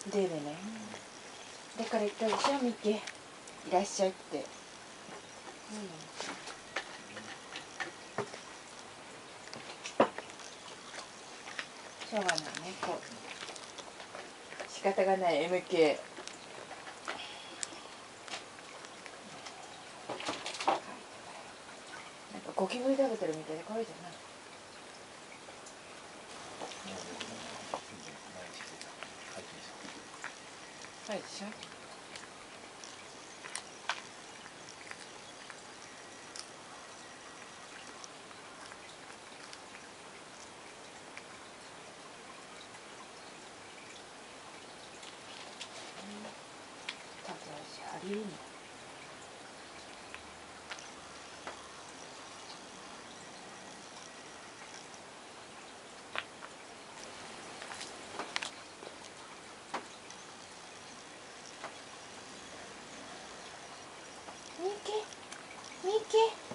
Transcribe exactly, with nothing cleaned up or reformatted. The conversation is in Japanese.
ででね、だから言ったでしょミッキー、いらっしゃいって。うん、しょうがないね、こう仕方がない エムケー。なんかゴキブリ食べてるみたいで可愛いじゃない。可愛いでしょ。たとえしありえんだ。ミッキー、ミッキー。